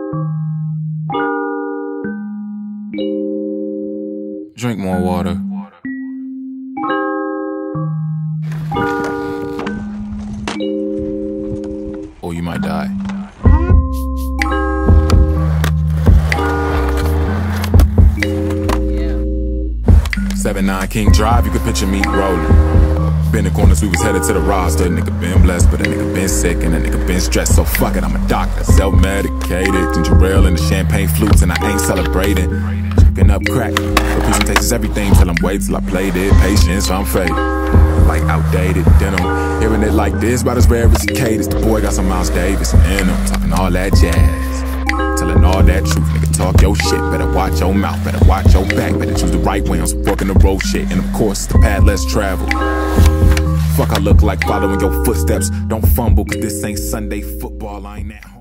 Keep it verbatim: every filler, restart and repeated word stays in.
Drink more water. Or you might die. seven nine King Drive, you can picture me rolling. Been the corners, we was headed to the roster. Nigga been blessed, but a nigga been sick, and a nigga been stressed. So fuck it, I'm a doctor, self-medicated. Ginger ale and the champagne flutes, and I ain't celebrating. Chucking up crack, the presentation is everything. Till I'm wait till I played it. Patience, I'm faded. Like outdated denim. Hearing it like this, about as rare as a cadence. The boy got some Miles Davis in him, talking all that jazz. Telling all that truth, nigga, talk your shit. Better watch your mouth, better watch your back. Better choose the right way on some fork in the road shit. And of course, the path less traveled. Fuck, I look like following your footsteps. Don't fumble, cause this ain't Sunday football, I ain't now.